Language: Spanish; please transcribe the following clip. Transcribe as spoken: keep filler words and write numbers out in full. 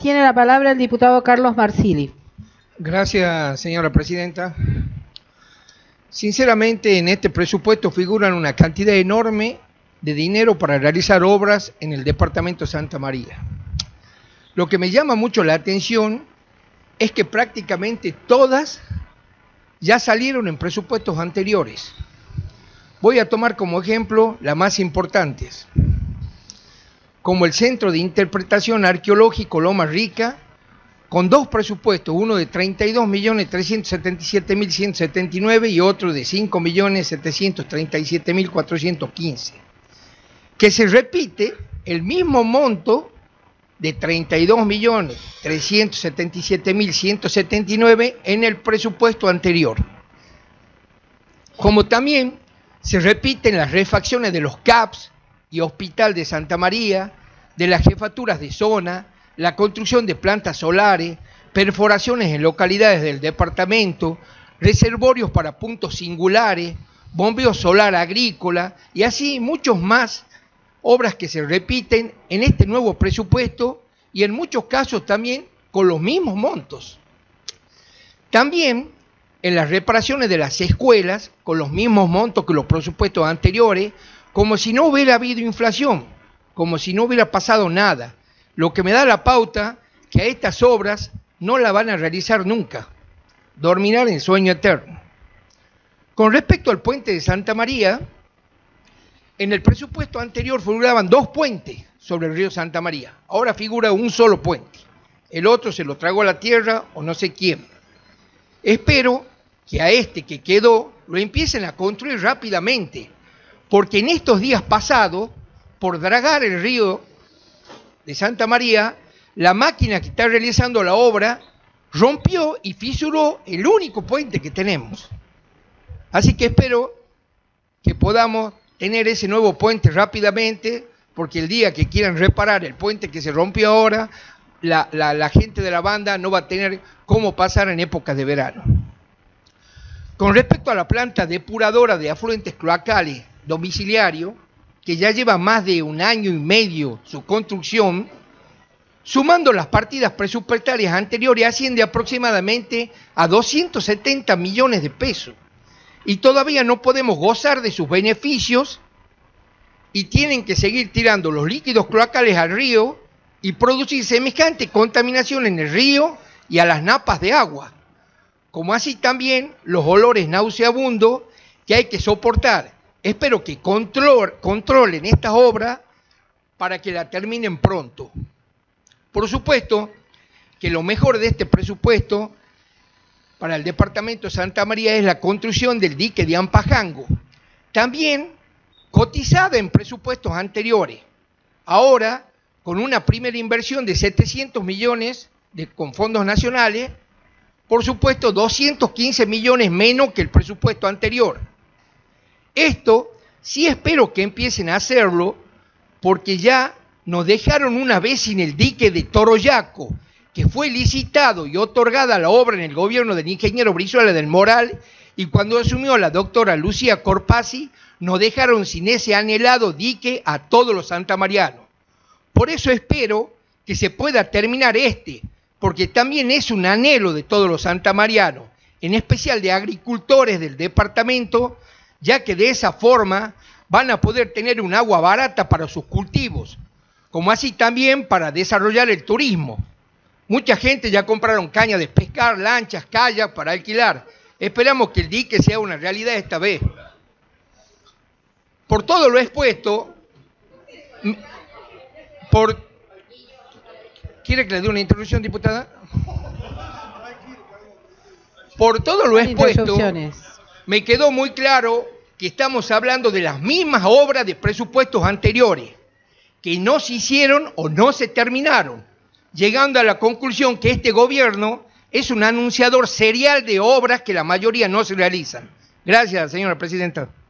Tiene la palabra el diputado Carlos Marsili. Gracias, señora presidenta. Sinceramente, en este presupuesto figuran una cantidad enorme de dinero para realizar obras en el departamento de Santa María. Lo que me llama mucho la atención es que prácticamente todas ya salieron en presupuestos anteriores. Voy a tomar como ejemplo las más importantes, como el Centro de Interpretación Arqueológico Loma Rica, con dos presupuestos, uno de treinta y dos millones trescientos setenta y siete mil ciento setenta y nueve y otro de cinco millones setecientos treinta y siete mil cuatrocientos quince, que se repite el mismo monto de treinta y dos millones trescientos setenta y siete mil ciento setenta y nueve en el presupuesto anterior. Como también se repiten las refacciones de los C A Ps y Hospital de Santa María, de las jefaturas de zona, la construcción de plantas solares, perforaciones en localidades del departamento, reservorios para puntos singulares, bombeo solar agrícola y así muchos más obras que se repiten en este nuevo presupuesto y en muchos casos también con los mismos montos. También en las reparaciones de las escuelas con los mismos montos que los presupuestos anteriores, como si no hubiera habido inflación, como si no hubiera pasado nada, lo que me da la pauta que a estas obras no la van a realizar nunca, dormirán en sueño eterno. Con respecto al puente de Santa María, en el presupuesto anterior figuraban dos puentes sobre el río Santa María, ahora figura un solo puente, el otro se lo tragó a la tierra o no sé quién. Espero que a este que quedó lo empiecen a construir rápidamente, porque en estos días pasados, por dragar el río de Santa María, la máquina que está realizando la obra rompió y fisuró el único puente que tenemos. Así que espero que podamos tener ese nuevo puente rápidamente, porque el día que quieran reparar el puente que se rompió ahora, la, la, la gente de la banda no va a tener cómo pasar en épocas de verano. Con respecto a la planta depuradora de afluentes cloacales domiciliario, que ya lleva más de un año y medio su construcción, sumando las partidas presupuestarias anteriores, asciende aproximadamente a doscientos setenta millones de pesos. Y todavía no podemos gozar de sus beneficios y tienen que seguir tirando los líquidos cloacales al río y producir semejante contaminación en el río y a las napas de agua, como así también los olores nauseabundos que hay que soportar. Espero que control, controlen estas obras para que la terminen pronto. Por supuesto que lo mejor de este presupuesto para el departamento de Santa María es la construcción del dique de Ampajango, también cotizada en presupuestos anteriores. Ahora, con una primera inversión de setecientos millones de, con fondos nacionales, por supuesto doscientos quince millones menos que el presupuesto anterior. Esto sí espero que empiecen a hacerlo, porque ya nos dejaron una vez sin el dique de Toroyaco, que fue licitado y otorgada la obra en el gobierno del ingeniero Brizuela del Moral, y cuando asumió la doctora Lucía Corpasi, nos dejaron sin ese anhelado dique a todos los santamarianos. Por eso espero que se pueda terminar este, porque también es un anhelo de todos los santamarianos, en especial de agricultores del departamento, ya que de esa forma van a poder tener un agua barata para sus cultivos, como así también para desarrollar el turismo. Mucha gente ya compraron caña de pescar, lanchas, kayak para alquilar. Esperamos que el dique sea una realidad esta vez. Por todo lo expuesto, por... ¿Quiere que le dé una introducción, diputada? Por todo lo expuesto, me quedó muy claro que estamos hablando de las mismas obras de presupuestos anteriores, que no se hicieron o no se terminaron, llegando a la conclusión que este gobierno es un anunciador serial de obras que la mayoría no se realizan. Gracias, señora presidenta.